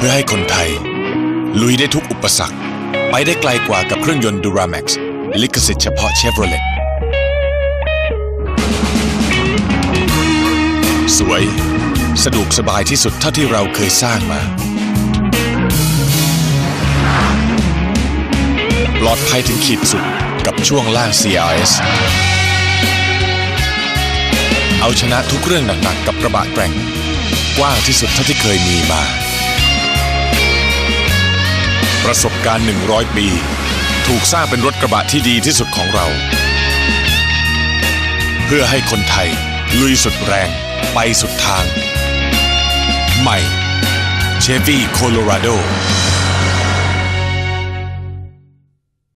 พื่อให้คนไทยลุยได้ทุกอุปสรรคไปได้ไกลกว่ากับเครื่องยนต์ Duramax ลิขสิทธิ์เฉพาะ Chevrolet สวยสะดวกสบายที่สุดเท่าที่เราเคยสร้างมาปลอดภัยถึงขีดสุดกับช่วงล่าง CRS เอาชนะทุกเรื่องหนักๆกับกระบะแกร่งกว้างที่สุดเท่าที่เคยมีมาประสบการณ์100 ปีถูกสร้างเป็นรถกระบะที่ดีที่สุดของเราเพื่อให้คนไทยลุยสุดแรงไปสุดทางใหม่ Chevy Colorado